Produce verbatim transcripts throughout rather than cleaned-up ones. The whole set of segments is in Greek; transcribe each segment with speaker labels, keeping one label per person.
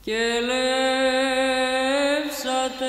Speaker 1: και ελεύσατε.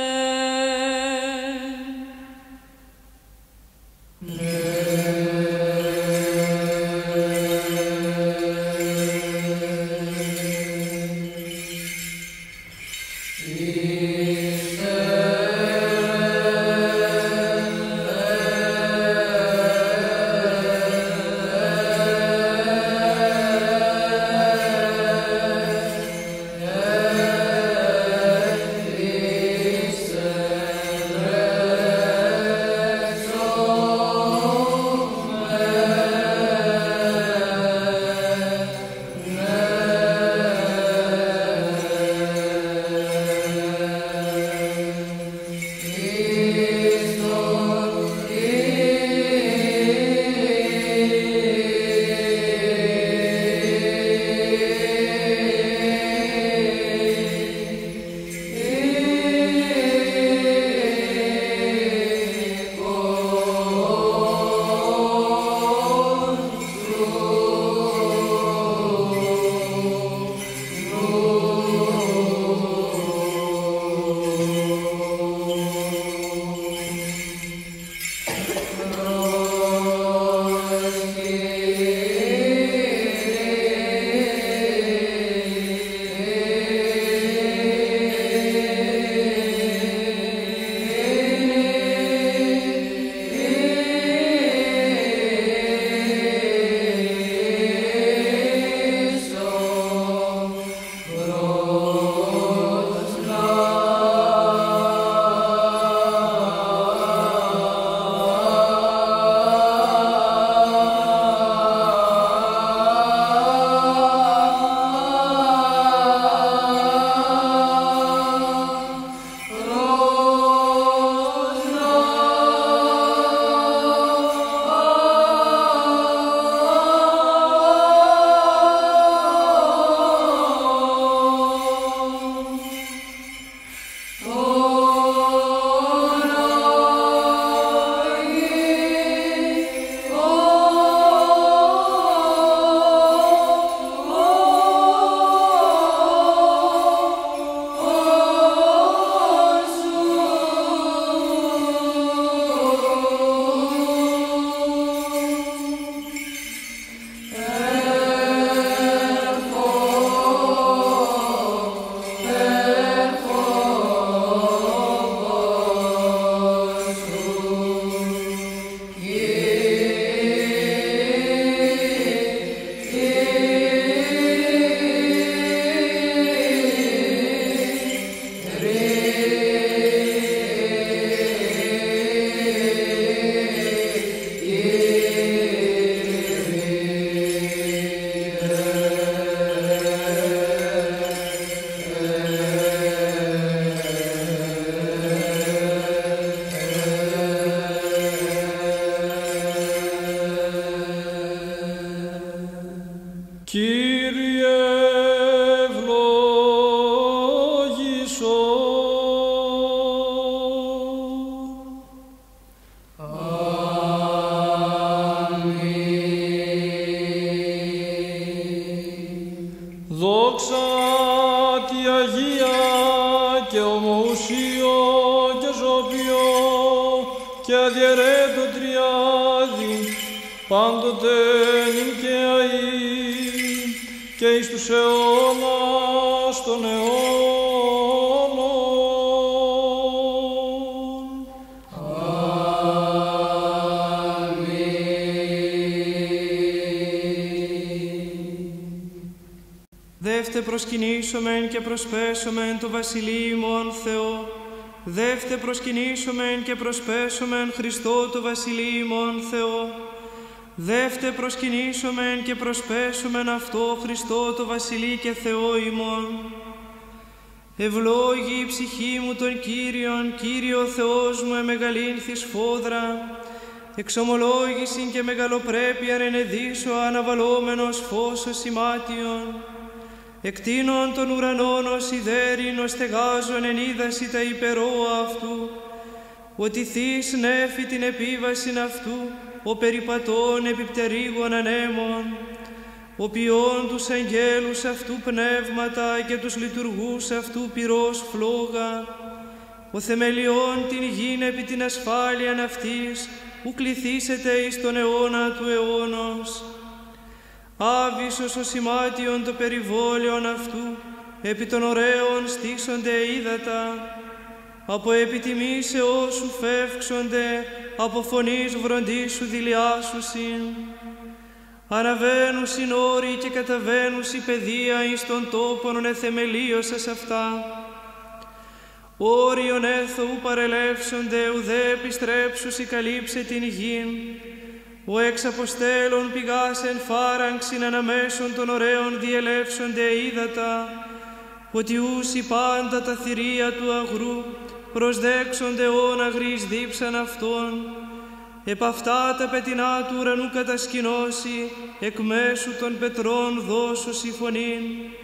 Speaker 2: πάντοτε νυν και αεί και εις τους αιώνας των αιώνων.
Speaker 1: Αμήν.
Speaker 3: Δεύτε προσκυνήσομεν και προσπέσομεν το Βασιλείο ημών Θεό. Δεύτε προσκυνήσομεν και προσπέσομεν Χριστό το Βασιλείο ημών Θεό. Δεύτε προσκυνήσομεν και προσπέσομεν αυτό Χριστό το Βασιλεί και Θεό ημών. Ευλόγη η ψυχή μου τον Κύριον, Κύριο Θεός μου εμεγαλύνθη σφόδρα, εξομολόγησιν και μεγαλοπρέπειαν ενεδίσω αναβαλόμενος φως ημάτιον, εκτείνων των ουρανών ως ιδέριν, ως στεγάζων εν είδαση τα υπερόα αυτού, ότι θείς νέφη την επίβασιν αυτού, ο περιπατών επιπτερίγων ανέμων, ο ποιόν τους αγγέλους αυτού πνεύματα και τους λειτουργούς αυτού πυρός φλόγα, ο θεμελιών την γην επί την ασφάλειαν αυτής, ου κληθήσετε εις τον αιώνα του αιώνος. Άβυσος ο σημάτιον το περιβόλαιον αυτού, επί των ωραίων στήσονται ύδατα, από επιτιμήσεώς σου φεύξονται, από φωνής βροντής σου δηλιάσουσιν. Αναβαίνουσιν όροι και καταβαίνουσι παιδεία εις των τόπων εθεμελίωσας αυτά. Όριον έθω ου παρελεύσονται, ουδέ επιστρέψουσι καλύψε την γην. Ο εξ αποστέλων πηγάς εν φάραγξιν αναμέσων των ωραίων διελεύσονται ύδατα, ότι ούσι πάντα τα θηρία του αγρού προσδέξονται όν αγρής δίψαν αυτών. Επ' αυτά τα πετεινά του ουρανού κατασκηνώσει, εκ μέσου των πετρών δώσουσι φωνήν.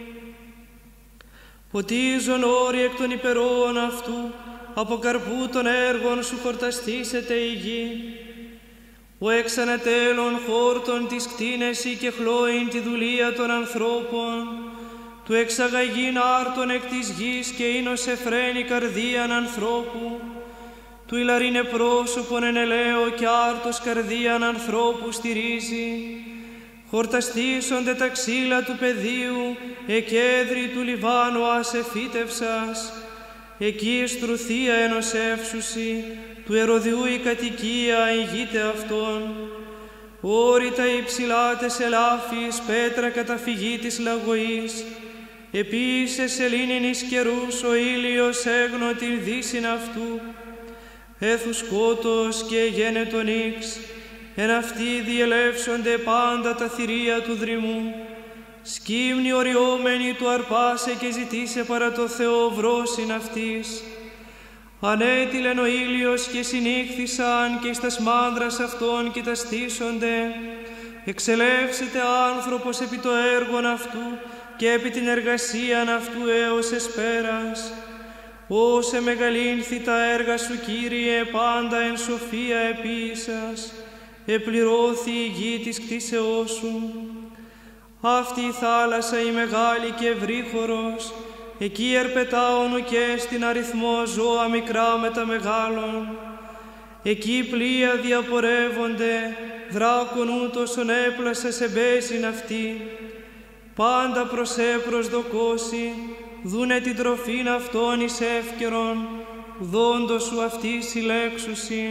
Speaker 3: Ποτίζον όροι εκ των υπερόων αυτού, από καρπού των έργων σου χορταστήσεται η γη. Ο εξ ανατέλων χόρτων της κτίνεση και χλώειν τη δουλεία των ανθρώπων, του εξαγαγήν άρτων εκ της γης και ίνος εφραίνει καρδίαν ανθρώπου, του ηλαρίνε πρόσωπον εν ελαίο και άρτος καρδίαν ανθρώπου στηρίζει. Χορταστήσονται τα ξύλα του πεδίου, εκέδρη του Λιβάνου ασεφύτευσας, εκεί στρουθία ενωσεύσουσι, του Ερωδιού η κατοικία ηγείται αυτών. Όρητα υψηλάτες ελάφης, πέτρα καταφυγή της λαγωής, επίσης σελήνην εις καιρούς ο ήλιος έγνω την δύσιν αυτού, έθου σκότος και γένετον ύξ, εν αυτοί διελεύσονται πάντα τα θηρία του δρυμού. Σκύμνη οριόμενη του αρπάσε και ζητήσε παρά το Θεό βρόσιν αυτής. Ανέτειλεν ο ήλιος και συνήχθησαν και εις τας μάνδρας αυτών και τα στήσονται. Εξελεύσεται άνθρωπος επί το έργον αυτού και επί την εργασίαν αυτού έως εσπέρας. Όσε μεγαλύνθη τα έργα σου, Κύριε, πάντα εν σοφία επίησας, επληρώθη η γη της κτίσεώς σου. Αυτή η θάλασσα η μεγάλη και ευρύχωρος, εκεί ερπετάων και στην αριθμό ζώα μικρά με τα μεγάλων. Εκεί πλοία διαπορεύονται, δράκον ούτως έπλασε σε μπέζιν αυτή. Πάντα προς έπρος δοκώσει, δούνε την τροφήν αυτών εις εύκαιρον, δόντος σου αυτή συλλέξουσιν.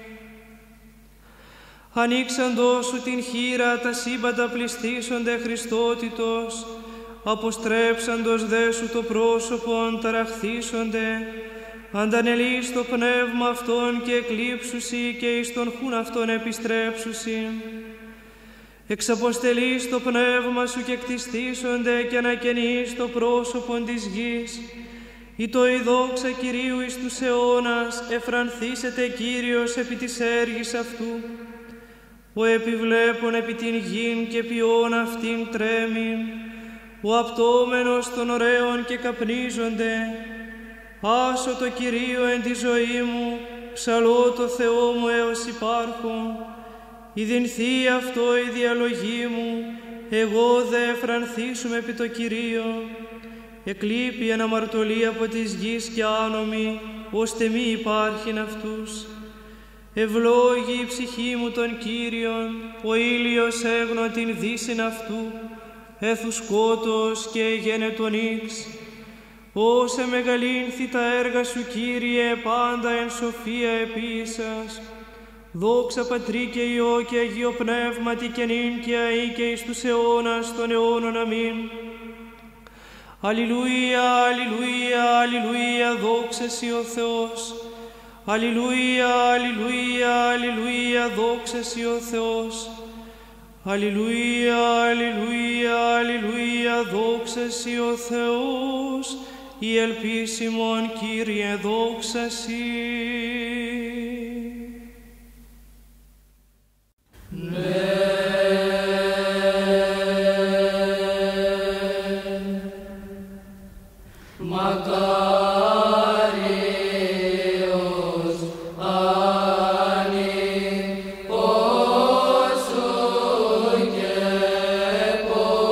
Speaker 3: Ανοίξαντός σου την χείρα, τα σύμπαντα πληστήσονται Χριστότητος, αποστρέψαντος δε σου το πρόσωπον ταραχθήσονται, αντανελείς το πνεύμα αυτών και εκλείψουσι και εις τον χούν αυτών επιστρέψουσι. Εξαποστελείς το πνεύμα σου και κτιστήσονται και ανακαινείς το πρόσωπον της γης. Ή το η δόξα Κυρίου εις τους αιώνας, εφρανθήσεται Κύριος επί της έργης αυτού. Ο επιβλέπων επί την γην και ποιόν αυτήν τρέμην, ο απτόμενος των ωραίων και καπνίζονται. Άσω το Κυρίο εν τη ζωή μου, ψαλώ το Θεό μου έως υπάρχω. Ιδινθεί αυτό η διαλογή μου, εγώ δε εφρανθήσουμε επί το Κυρίο. Εκλείπει εν αμαρτωλή από της γης και άνομη, ώστε μη υπάρχειν αυτούς. Ευλόγη η ψυχή μου τον Κύριον, ο ήλιος έγνω την δύσιν αυτού, έθου σκότος και γένετον ύξ. Όσε μεγαλύνθη τα έργα σου, Κύριε, πάντα εν σοφία επίησας. Δόξα Πατρί και Υιό και Αγίο Πνεύματι και νυν και αεί και εις τους αιώνας των αιώνων. Αμήν. Αλληλούια, αλληλούια, αλληλούια, δόξα σοι ο Θεός. Αλληλούια, αλληλούια, αλληλούια, δόξα σοι ο Θεός. Αλληλούια, αλληλούια, αλληλούια, δόξα σοι ο Θεός. Η ελπίσιμον, Κύριε, δόξα σοι.
Speaker 1: Μακάριος, Άννη, Πόσου και Πόσου.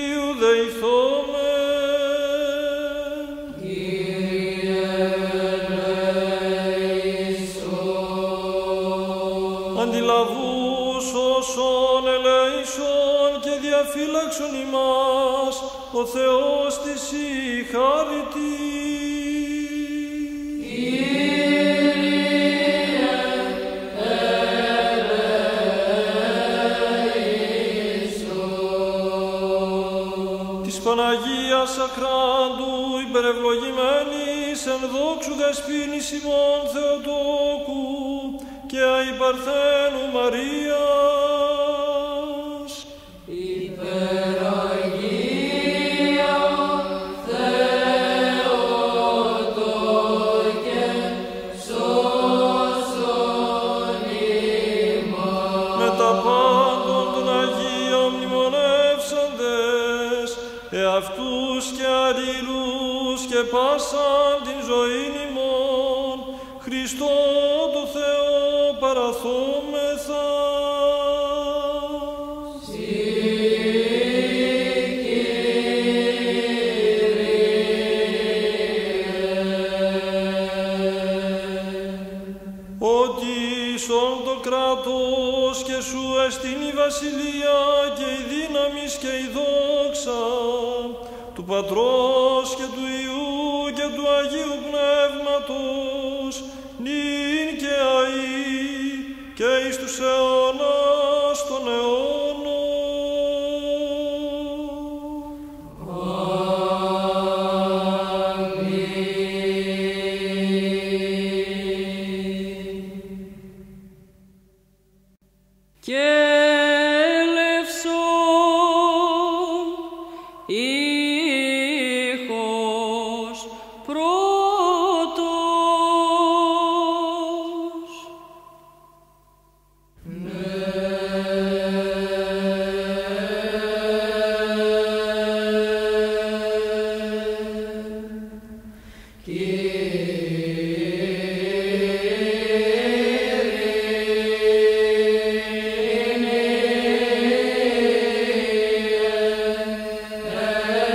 Speaker 2: Κυρίου δεηθώμεν. Αντιλαβούς όσων ελέησον και διαφύλαξον ημάς, ο Θεός της η χάρητη. Παναγίας Ακράντου υπερευλογημένης εν δόξου δεσποίνης ημών Θεοτόκου και αϊπαρθένου Μαρίας.
Speaker 1: Υπεραγία Θεοτόκε σώσον ημάς.
Speaker 2: Με τα πάντων των Αγίων μνημονεύσαντες εαυτούς και αλλήλους και πάσαν την ζωήν ημών, Χριστό το Θεό παραθόμεθα.
Speaker 1: Συ, Κύριε.
Speaker 2: Ότι ίσον το κράτος και σου εστίν η βασιλεία και η δύναμις και η δόξα του Πατρός και του Υιού και του Αγίου Πνεύματος, νυν και αεί και εις τους αιώνας των αιώνων.
Speaker 3: Και ελεύσον ήχος πρώτος.
Speaker 1: Κύριε.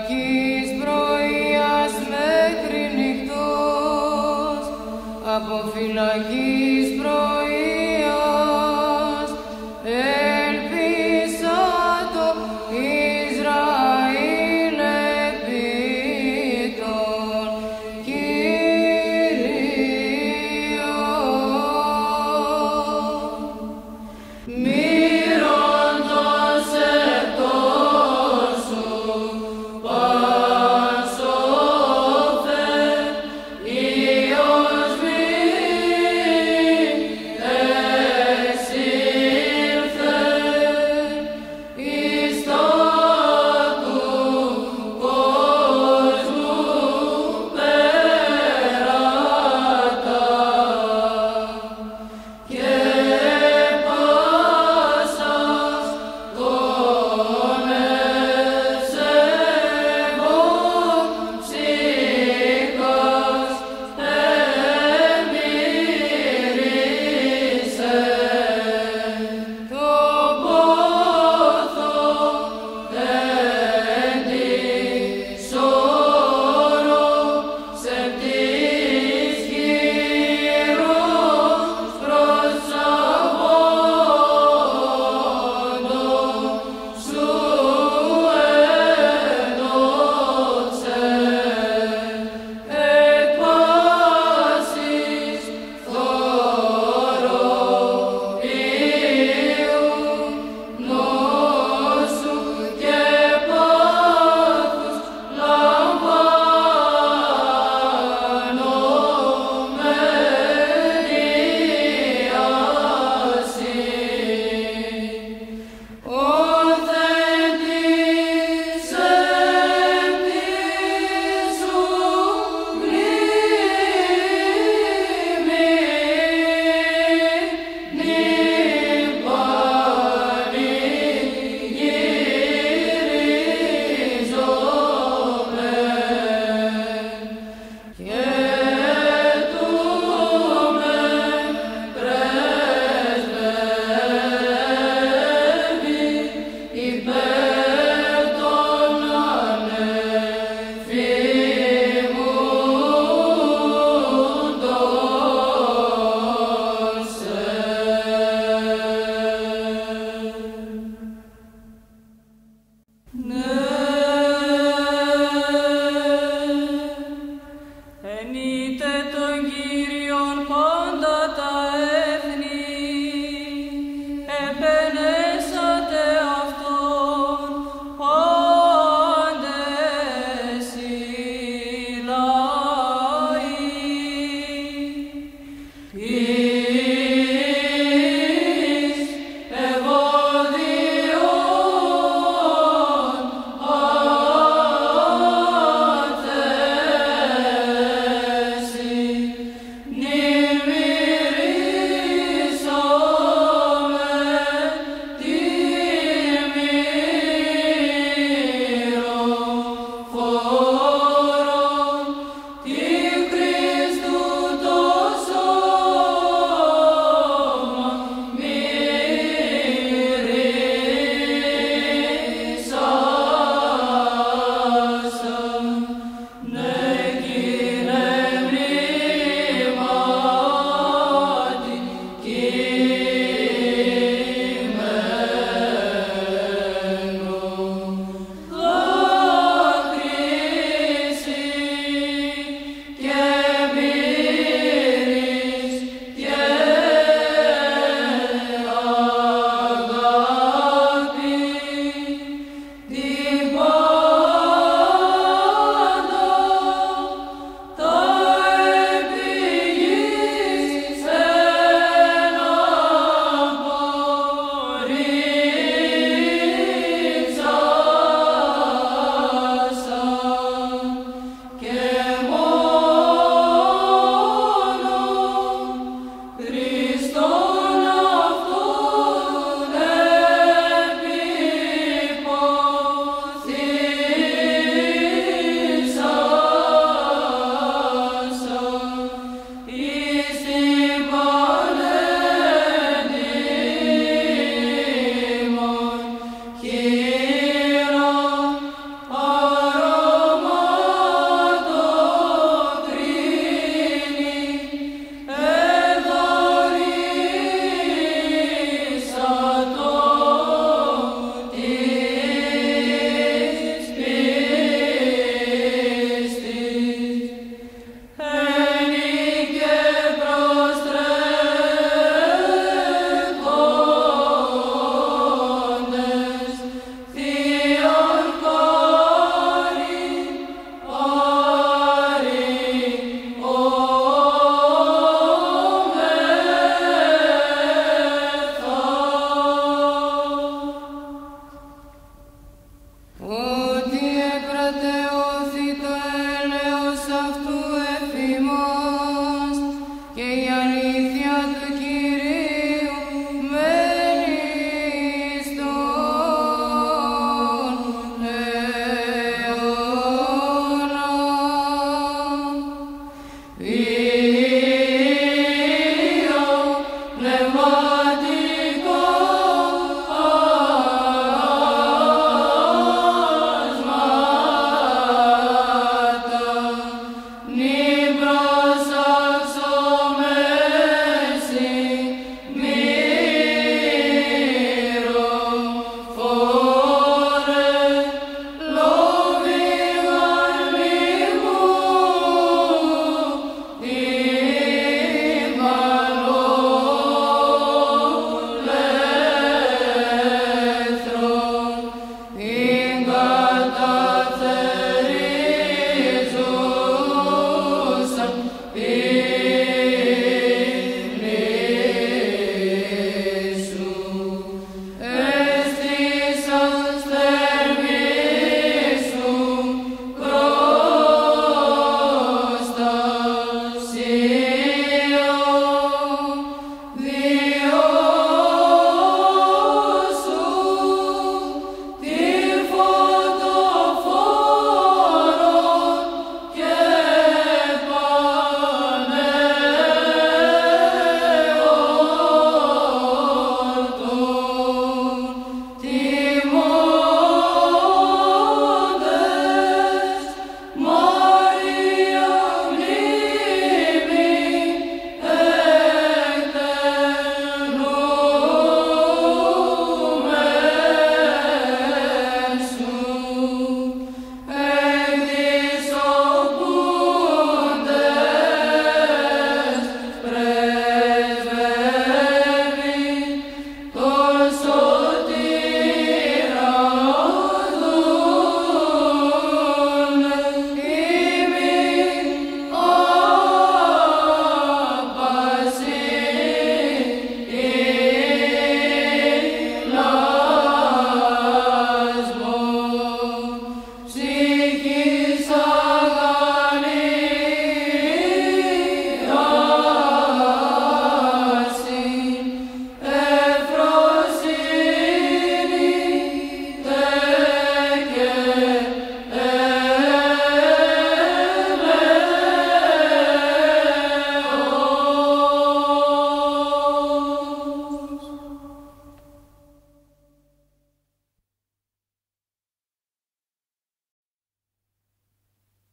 Speaker 4: φυλακής πρωίας μέχρι νυχτός, από φυλακής πρωίας ελπίσα το Ισραήλ επί των Κύριων. Μύρον των σεπτών σου πασόφε, Υιός μη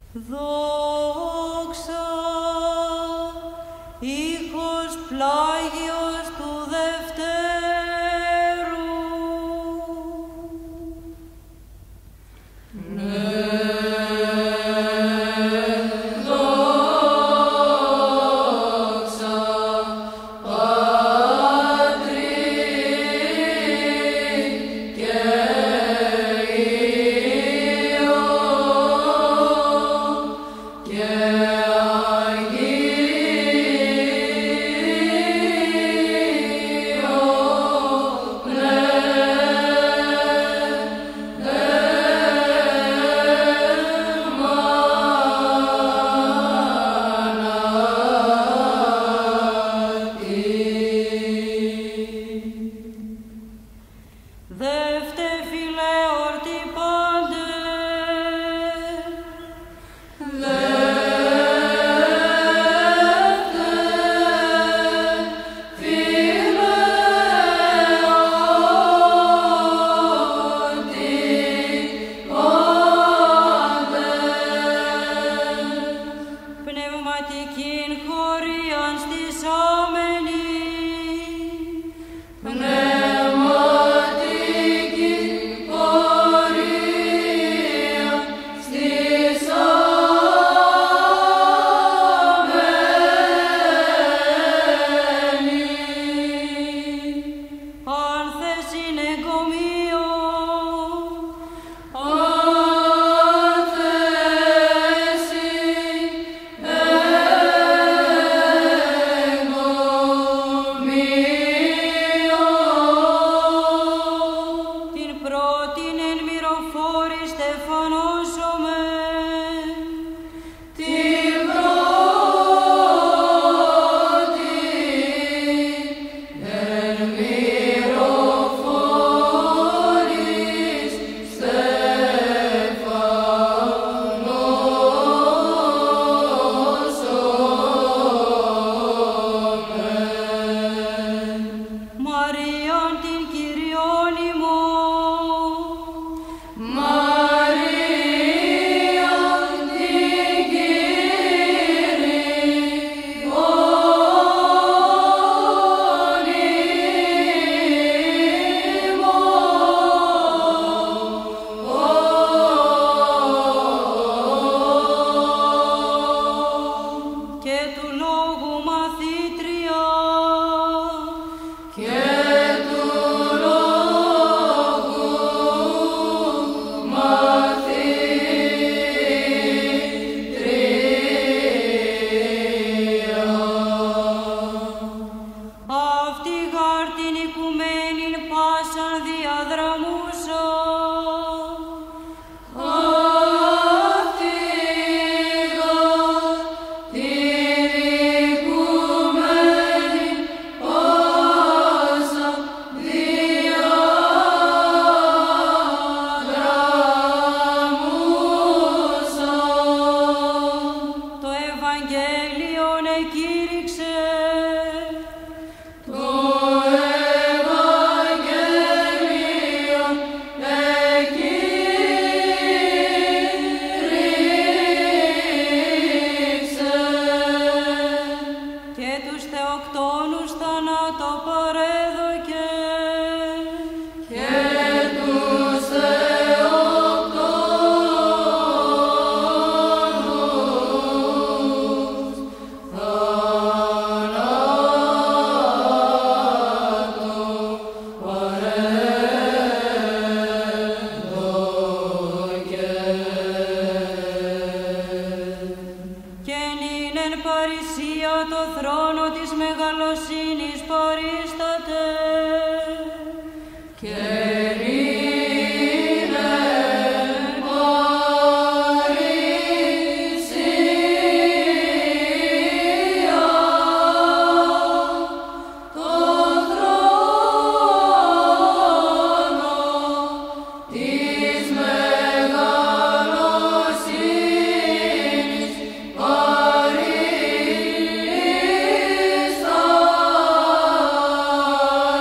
Speaker 5: Δόξα, ήχος πλάγιος του Δευτέρου.
Speaker 4: Maria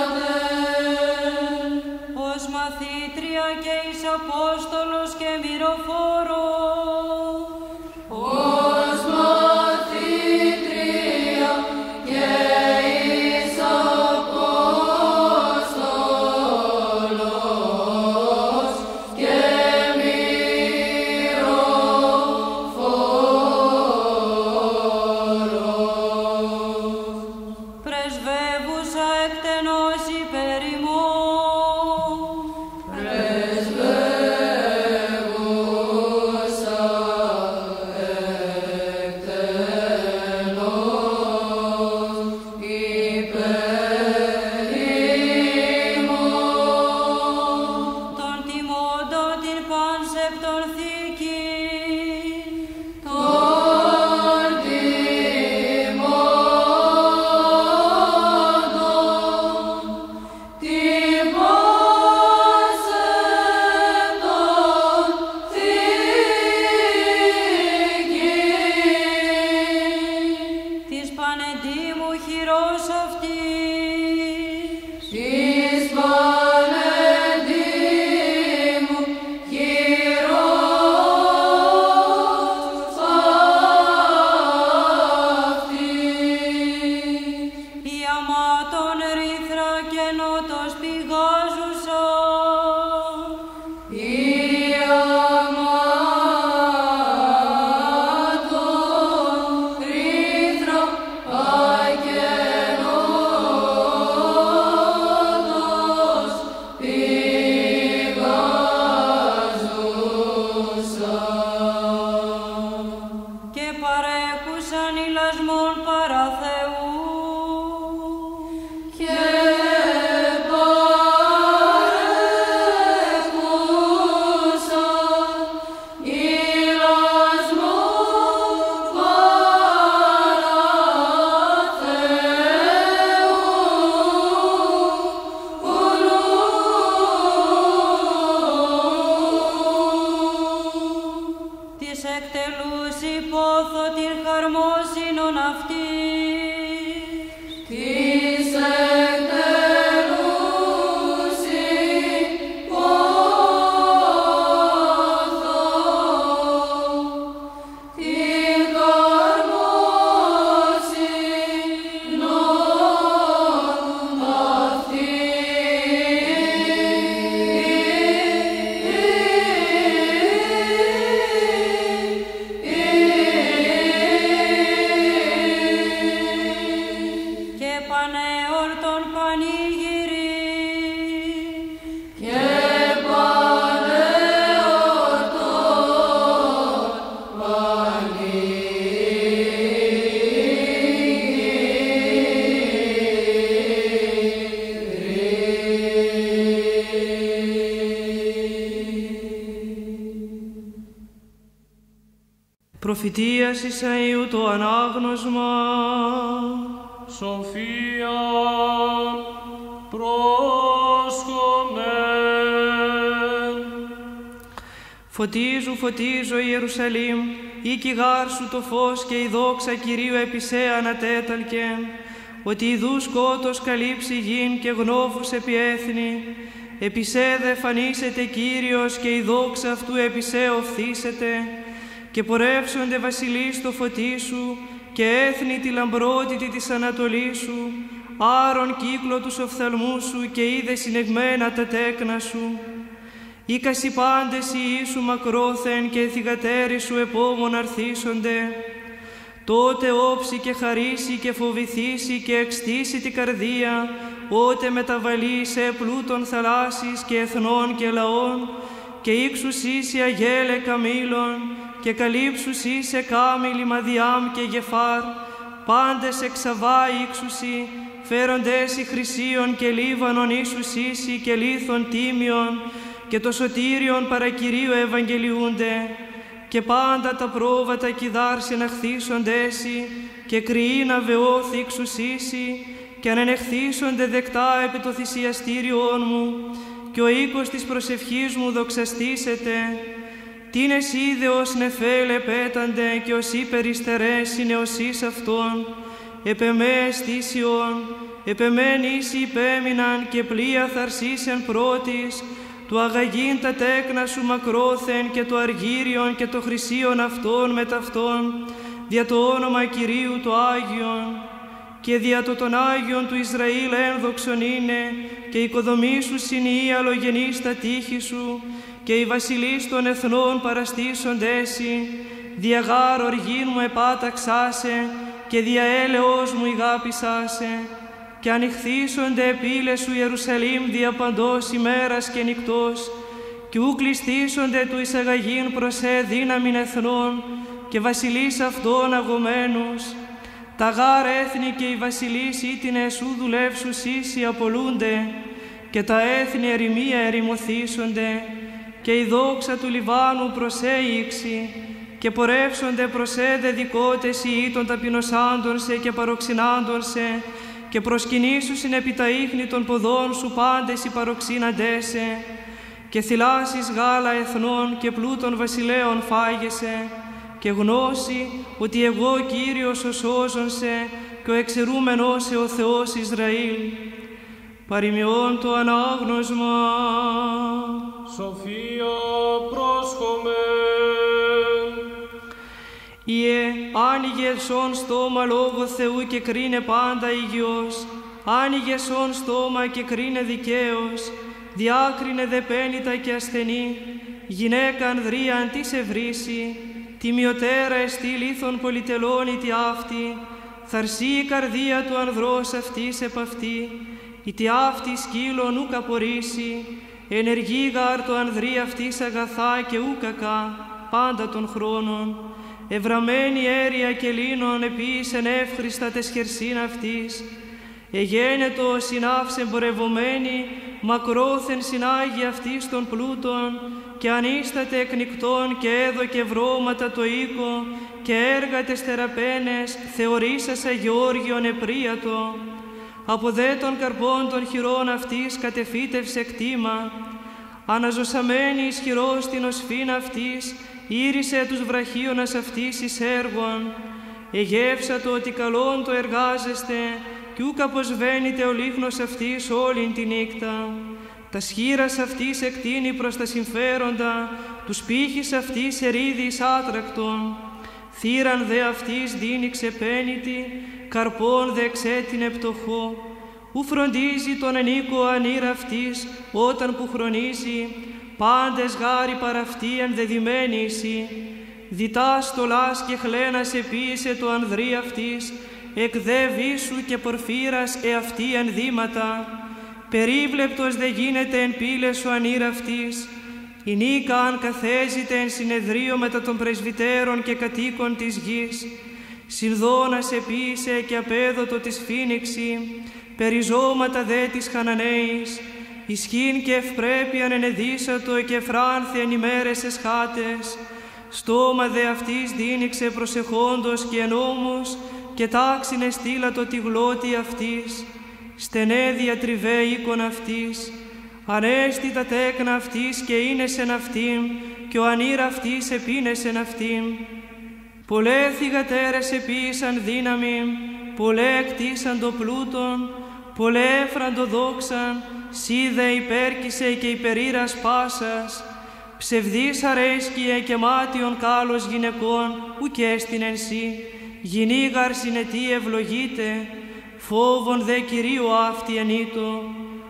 Speaker 5: θαυμασμών παρά Θεού.
Speaker 4: Και παρέχουσα ηλασμό παρά Θεού, ουλού.
Speaker 5: Της εκτελούς υπόθω την χαρμόσυνον αυτής.
Speaker 4: Της εκτελούς υπόθω την χαρμόσυνον
Speaker 5: Και πανεόρτων πανήγυρη.
Speaker 4: και πανεόρτων
Speaker 3: Προφητείας Ισαΐου το ανάγνωσμα.
Speaker 2: Σοφία πρόσχομεν.
Speaker 3: Φωτίζου, φωτίζω Ιερουσαλήμ, ή κιγάρ σου το φως και η δόξα Κυρίου επισέ ανατέταλκε, ότι ιδού σκότος καλύψει γην και γνώφους επί έθνη, επισέ δε φανίσεται Κύριος και η δόξα αυτού επισέ οφθήσεται, και πορεύσονται βασιλείς το φωτί σου και έθνη τη λαμπρότητη της ανατολής σου, άρον κύκλο τους οφθαλμούς σου και είδε συνεγμένα τα τέκνα σου. Ήκασι πάντες οι Ιησού μακρόθεν και θυγατέροι σου επόμον αρθίσονται. Τότε όψει και χαρίσει και φοβηθήσει και εξτήσει την καρδία, ότε μεταβαλεί σε πλούτων θαλάσσης και εθνών και λαών, και ήξουσι σε αγέλε καμήλων, και καλύψουσι σε κάμιλη μαδιάμ και γεφάρ, πάντες εξαβά ήξουσι, φέροντες οι χρυσίων και λίβανον ίσους ίσοι και λίθων τίμιον, και το σωτήριον παρακυρίου ευαγγελιούνται, και πάντα τα πρόβατα κιδάρ συναχθήσονται έσυ, και κρυήνα βεώθη εξουσίσι, και ανενεχθήσονται δεκτά επί το θυσιαστήριόν μου, και ο οίκος της προσευχής μου δοξαστήσεται. Τιν εσύ δε ως νεφέλε πέτανται, και ως υπεριστερές είναι ως εις αυτόν, επεμέ αισθήσιον, επεμέν ίσοι υπέμειναν, και πλοία θαρσίσεν πρώτης, του αγαγήν τα τέκνα σου μακρόθεν, και το αργύριον και το χρυσίον αυτόν με ταυτόν, δια το όνομα Κυρίου το Άγιον, και δια το τον Άγιον του Ισραήλ ένδοξον είναι, και οικοδομήσους είναι οι αλλογενείς στα τείχη σου, και οι βασιλείς των εθνών παραστήσοντέσι, δια γάρ οργήν μου επάταξάσε, και δια έλεος μου ηγάπησάσε, και ανοιχθήσονται επίλες σου Ιερουσαλήμ δια παντός ημέρας και νυκτός, και ου κλειστήσονται του εισαγαγήν προσέ δύναμην εθνών, και βασιλείς αυτών αγωμένους. Τα γάρ έθνη και οι βασιλείς ήτινε σου δουλεύσους ίσοι απολούνται, και τα έθνη ερημία ερημωθήσονται, και η δόξα του Λιβάνου προσέηξη, και πορεύσονται προσέδε δικότες οι των ταπεινωσάντων σε και παροξυνάντων σε, και προσκυνήσουσιν επί τα ίχνη των ποδών σου πάντες οι παροξύναντέσαι, και θυλάσεις γάλα εθνών και πλούτων βασιλέων φάγεσαι, και γνώση ότι εγώ Κύριος ο σώζον σε, και ο εξαιρούμενος σε ο Θεός Ισραήλ. Παροιμιών το ανάγνωσμα.
Speaker 2: Σοφία πρόσχομεν.
Speaker 3: Ιε, άνοιγε σον στόμα λόγω Θεού και κρίνε πάντα υγιός. Άνοιγε σον στόμα και κρίνε δικαίος. Διάκρινε δε πένητα και ασθενή. Γυναίκα ανδρίαν τι σε βρήσει. Τιμιωτέρα εστί λίθον πολυτελών η τι αυτή. Θαρσεί η καρδία του ανδρός αυτής επ' αυτή. Η τι αυτή σκύλων ου καπορήσει. Ενεργεί γάρ το ανδρή αυτής αγαθά και ου κακά, πάντα των χρόνων. ευραμένη αίρια και λίνων επίησεν εύχριστα τες χερσίν αυτής, εγένετο συνάφς εμπορευομένη, μακρόθεν συνάγει αυτής των πλούτων, και ανίσταται εκνικτών και έδωκε βρώματα το οίκο, και έργα τες θεραπαίνες, θεωρήσασα Γεώργιον επρίατο. Από δε των καρπών των χειρών αυτής κατεφύτευσε κτήμα, αναζωσαμένη ισχυρός την οσφήν αυτής, ήρυσε τους βραχίωνας αυτής εις έργων. Εγεύσατο ότι καλόν το εργάζεστε, κι ούκ αποσβαίνεται ο λίχνος αυτής όλην τη νύκτα. Τα σχήρας αυτής εκτείνει προς τα συμφέροντα, τους πύχης αυτής ερίδης άτρακτον. Θύραν δε αυτής δίνει ξεπένητη, καρπών δε εξέτεινε πτωχό. Ου φροντίζει τον ενίκο ανήρα αυτής, όταν που χρονίζει, πάντες γάρι παραυτή ενδεδειμένη εσύ. Διτά στολάς και χλένας επίησε το ανδρή αυτής, εκ δε βίσου και πορφύρας εαυτή ενδύματα. Περίβλεπτος δε γίνεται εν πύλες ο ανήρα αυτής, η νίκα αν καθέζεται εν συνεδρίο μετά των πρεσβυτέρων και κατοίκων της γης. Συνδώνας επίησε και απέδοτο της φήνιξη, περιζώματα δε της Χαναναίης, ισχύν και ευπρέπειαν ενεδίσατο και φράνθη εν ημέρες εσχάτες. Στόμα δε αυτής δίνηξε προσεχόντος και ενόμος, και τάξιν εστήλατο τη γλώτη αυτής. Στενέ διατριβέ οίκον αυτής, ανέστη τα τέκνα αυτής και ίνεσεν αυτήν, και ο ανήρα αυτής επίνεσεν αυτήν. Πολλέ θυγατέρες επίησαν δύναμη, πολλέ εκτίσαν το πλούτον, πολλέ έφραν το δόξαν, σύ δε υπέρκησε και υπερήρας πάσας. Ψευδής αρέσκειε και μάτιον κάλος γυναικών, ουκ έστιν εν σύ, γυνήγαρ συνετή ευλογείται, φόβον δε Κυρίου αυτή ενήτω,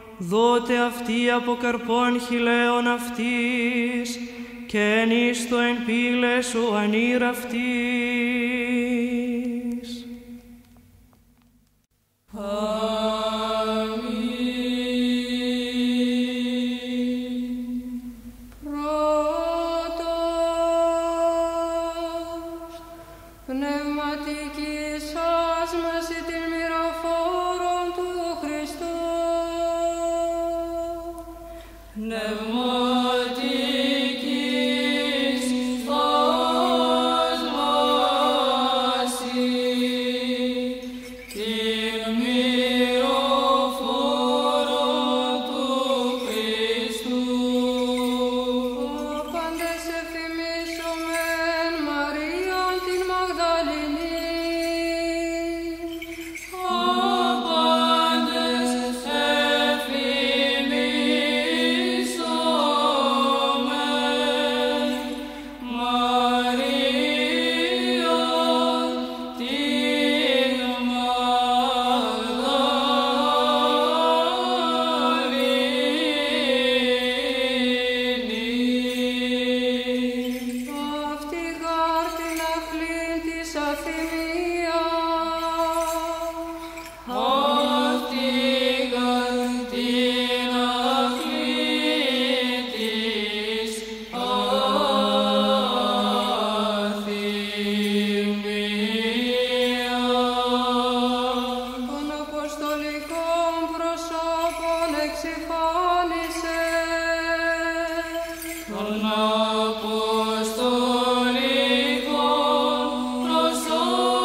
Speaker 3: δότε αυτή από καρπών χιλέων αυτής, και εν ίστο εν πύλες ο ανήρ αυτής.
Speaker 4: Τον Αποστολικό προσώπων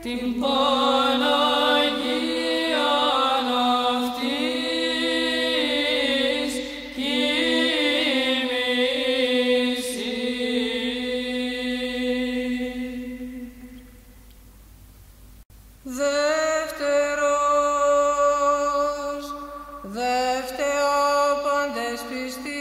Speaker 4: την Παναγίαν αυτής κοιμήσει.
Speaker 3: Δεύτερος, δεύτερα πάντες πιστοί.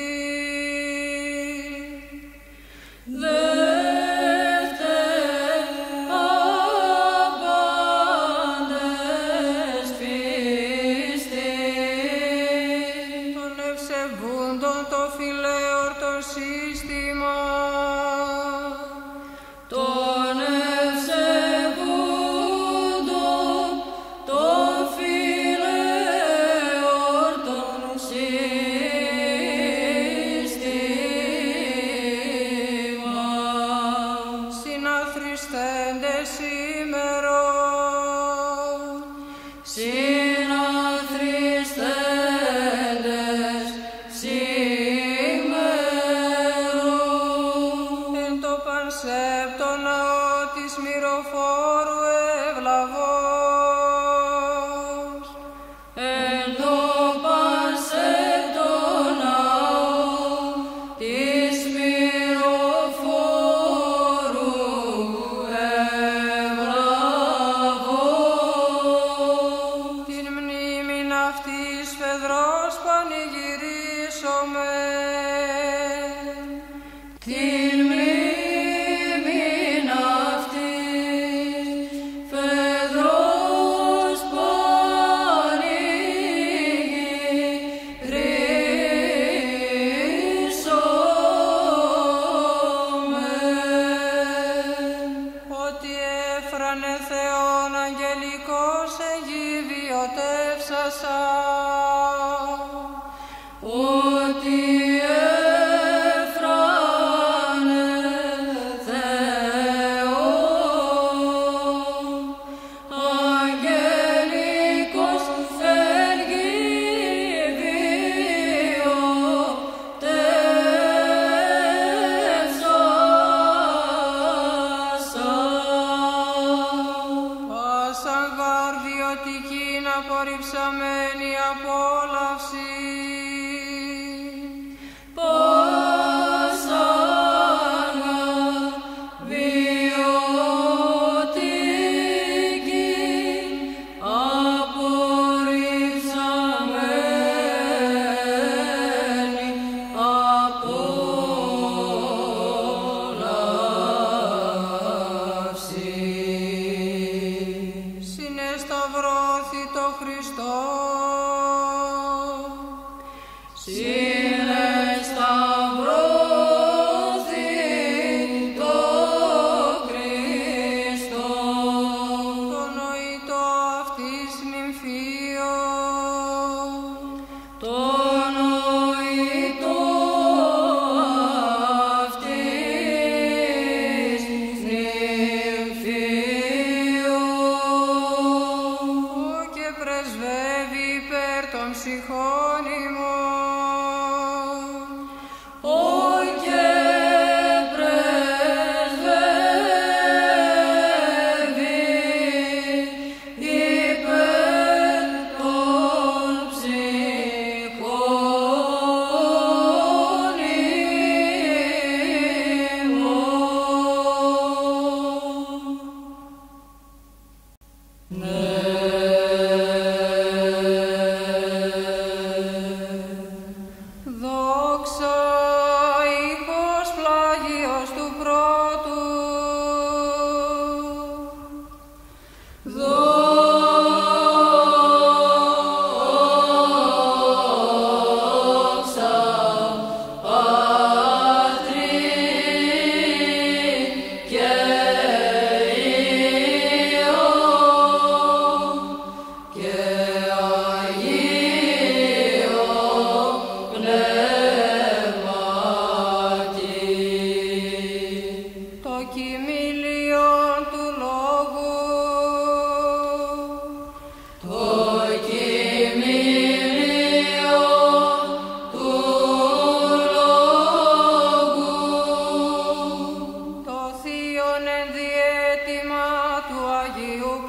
Speaker 6: Αγίου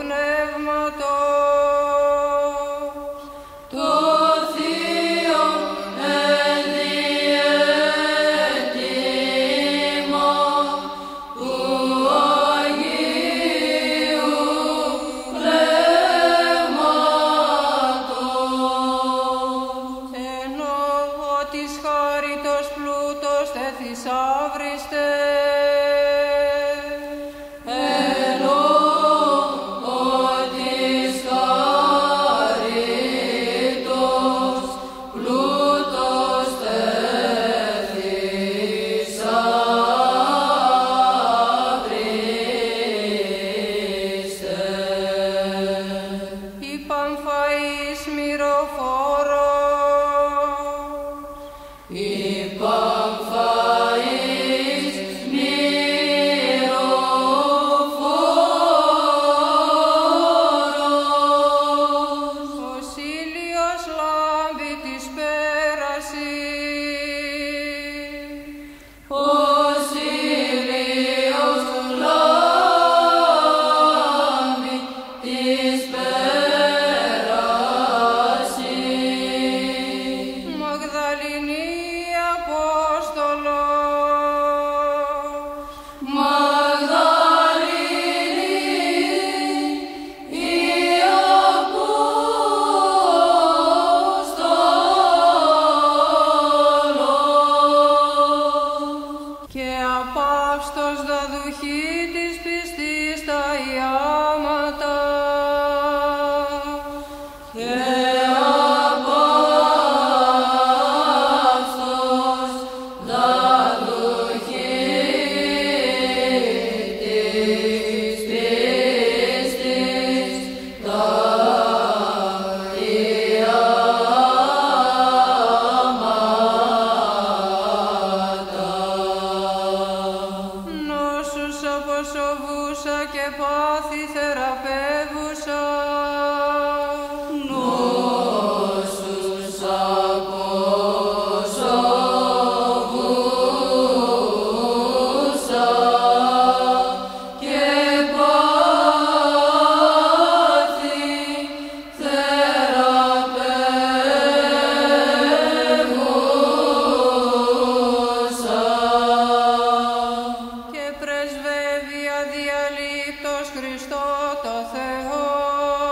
Speaker 3: Χριστέ.
Speaker 6: Χριστό το Θεό.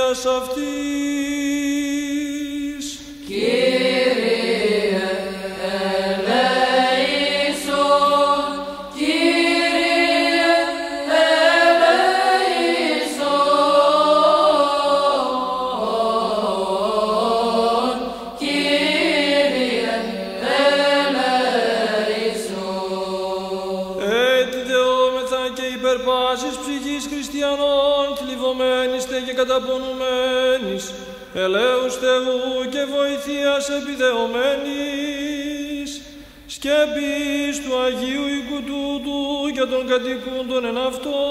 Speaker 2: βοηθείας αυτής.
Speaker 1: Κύριε ελέησον, Κύριε ελέησον, Κύριε ελέησον.
Speaker 2: Έτσι δεόμεθα και υπερπάσης ψυχής χριστιανών, θλιβωμένης τε και καταπονουμένης, ελέους Θεού και βοηθείας επιδεωμένης, σκέπης του Αγίου οίκου τούτου και των κατοικούντων εν αυτό,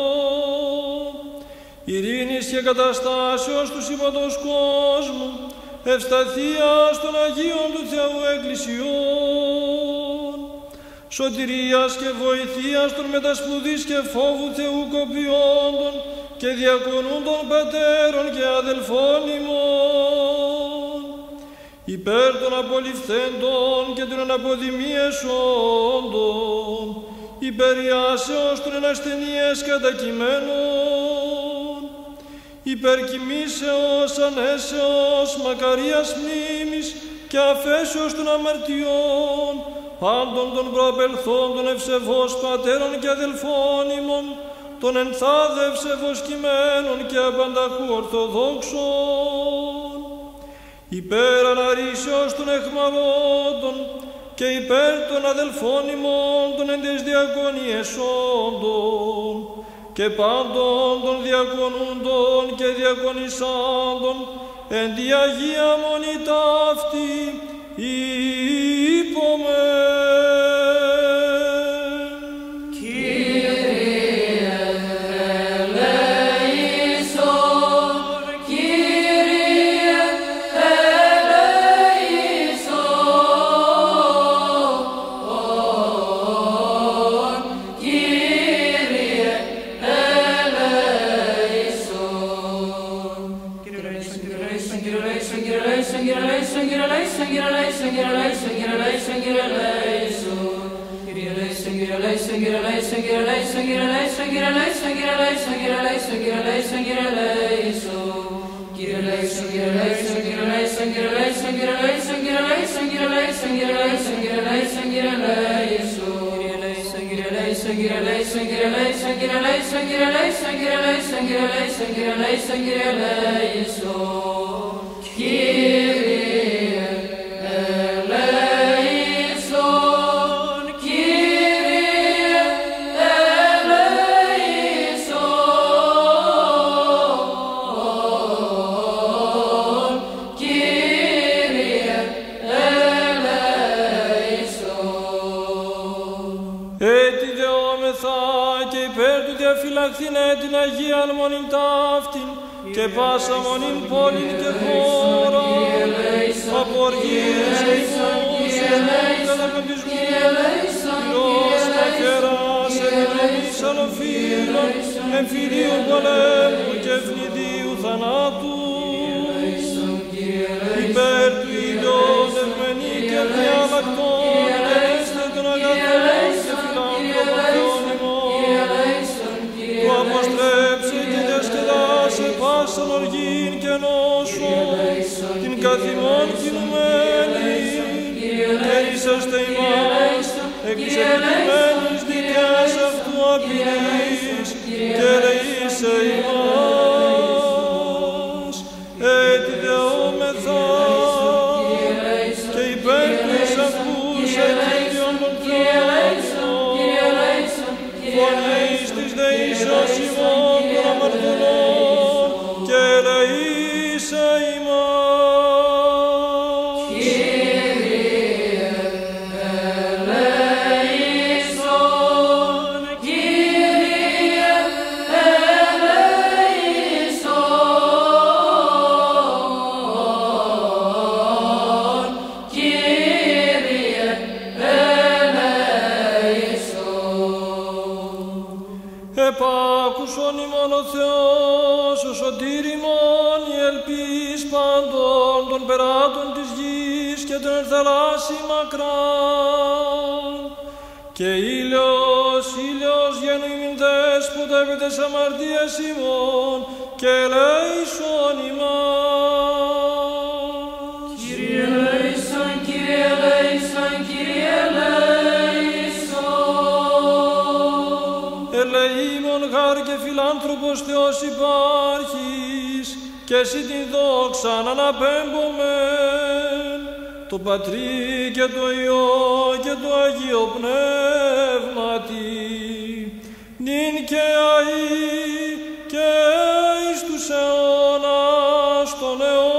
Speaker 2: ειρήνης και καταστάσεως τους υπαντός κόσμου, ευσταθίας των Αγίων του Θεού Εκκλησιών, σωτηρίας και βοηθείας των μετασπουδής και φόβου Θεού κοπιόντων και διακονούντων πατέρων και αδελφών ημών, υπέρ των απολυφθέντων και των αναποδημίεσόντων, υπεριάσεως των ενασθενείες κατακειμένων, υπερκοιμήσεως ανέσεως μακαρίας μνήμης και αφέσεως των αμαρτιών, πάντων των προαπελθόντων ευσεβώς πατέρων και αδελφών ημών, των ενθάδε ευσεβώς κειμένων και απανταχού ορθοδόξων, υπέρ αναρρήσεως των εχμαλώτων και υπέρ των αδελφών ημών των εν τες διακονιεσόντων και πάντων των διακονούντων και διακονισάντων εν τη Αγία Μονή ταύτη είπομεν.
Speaker 6: Φυλαχθήνε την Αγίαν Μονήν ταύτην και πάσα μονήν πόλην και χώρα από οργίες και ηθμούς καταποντισμούς πυρός μαχαίρας ενδρομής αλλοφύλων εμφυλίων πολέμου και ευνηδίου θανάτου υπέρ του ήλιον ευμενή και διάλακτον και έστε των αγαθών και φιλάνθρωπων που αποστρέψε και διασκεδάσε πάσαν οργήν και νόσο την καθημών κινουμένη και είσαστε ημάς εκ της επιτυμένης δικαιάς αυτού απειλής και ελεήσε ημάς έτι δεόμεθα και υπέρ του εισακούς εκείδιον των Θεών φωνής της δεήσεως ημών των αμαρτωλών και ελεήσε ημάς.
Speaker 1: Κύριε ελέησον, Κύριε ελέησον, Κύριε ελέησον.
Speaker 6: Επάκουσον ημών ο Θεός, ο σωτήρ ημών, η ελπίς πάντων των περάτων της γης και των ενθαλάσσι μακράν. Και ήλιος, ήλιος γένου ημιν δέσποτα επί τες αμαρτίες ημών και ελέησον ημάς.
Speaker 1: Κύριε ελέησον, Κύριε ελέησον, Κύριε ελέησον.
Speaker 6: Ελεήμων γάρ και φιλάνθρωπος Θεός υπάρχεις, και εσύ την δόξαν αναπέμπομεν, το Πατρί και το Υιό και το Αγίο Πνεύματι, νυν και αεί και εις τους αιώνας των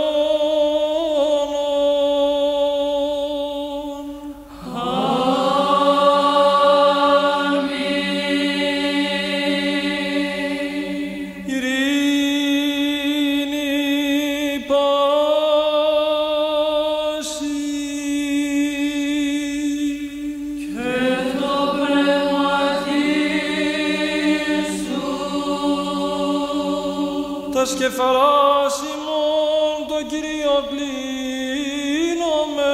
Speaker 6: αιώνων.
Speaker 1: Αμήν.
Speaker 6: Ειρήνη πάση
Speaker 1: Και το πνεύματι σου.
Speaker 6: τα σκεφαράς ημών το Κύριο κλείνομεν.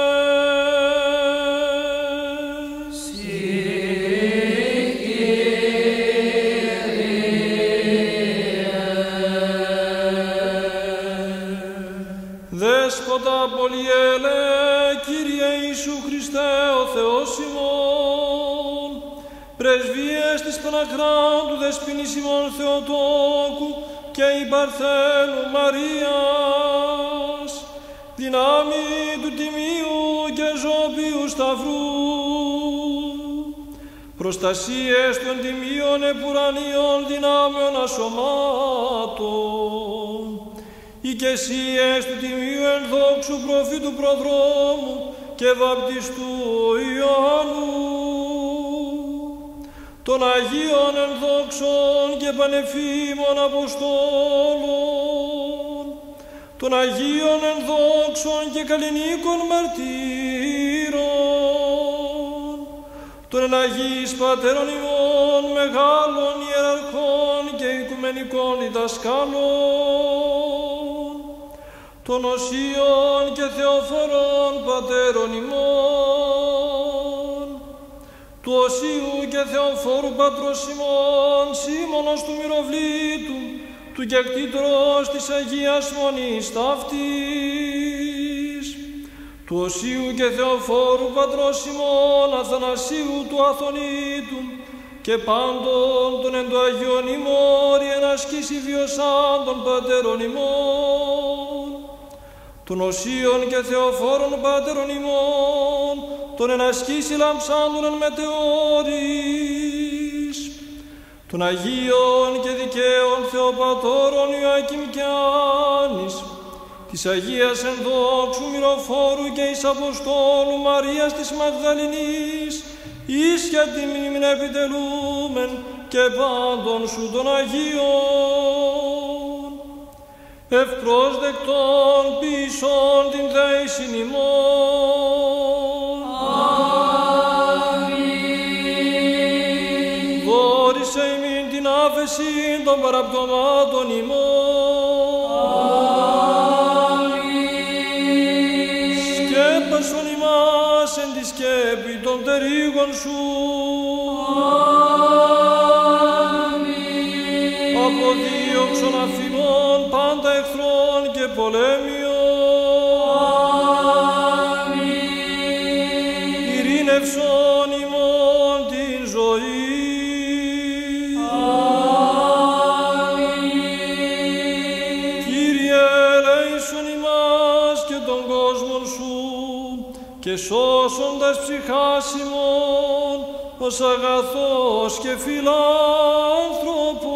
Speaker 6: Δέσποτα πολυέλε, Κύριε Ιησού Χριστέ ο Θεός ημών, πρεσβείες της Παναχράντου Δεσποινής ημών Θεοτόκου και η Παρθένου Μαρίας, δυνάμει του Τιμίου και Ζωπίου Σταυρού, προστασίες των Τιμίων επουρανίων δυνάμεων ασωμάτων, οικεσίες του Τιμίου ενδόξου προφήτου προδρόμου και βαπτιστού Ιωάννου, των Αγίων ενδόξων και πανεφήμων Αποστόλων, των Αγίων ενδόξων και καλλινίκων μαρτύρων, των εναγείς πατέρων ημών μεγάλων ιεραρχών και οικουμενικών διδασκάλων, των οσίων και θεοφορών πατέρων ημών, του οσίου και θεοφόρου πατρός ημών Σίμωνος του Μυροβλήτου, του κεκτήτρος της Αγίας Μονής ταύτης, του οσίου και θεοφόρου πατρός ημών Αθανασίου του Αθωνίτου και πάντων των εν το Αγίον ημών εν ασκήσει βιωσάντων πατέρων ημών, των οσίων και θεοφόρων πατέρων ημών, των εν ασκήσει λαμψάντων εν μετεώρης, των Αγίων και δικαίων Θεοπατώρων Ιωακήμ και Άνης, της Αγίας ενδόξου Μυροφόρου και εις Αποστόλου Μαρίας της Μαγδαληνής, εις για τη μνήμην επιτελούμεν και πάντων σου των Αγίων, ευπρόσδεκτον πίσω την δέησιν ημών.
Speaker 1: Αμήν.
Speaker 6: Δόρισε ημίν την άφεση των παραπτωμάτων ημών.
Speaker 1: Αμήν.
Speaker 6: Σκέπασον ημάς εν τη σκέπη των τερίγων σου.
Speaker 1: Αμήν.
Speaker 6: Αποδίωξον αφημών πάντα εχθρών και πολέμιων.
Speaker 1: Αμήν.
Speaker 6: Ειρήνευσον ημών την ζωή.
Speaker 1: Αμήν.
Speaker 6: Κύριε ελέησον ημάς και τον κόσμον σου και σώσοντας ψυχάς ημών ως αγαθός και φιλάνθρωπος.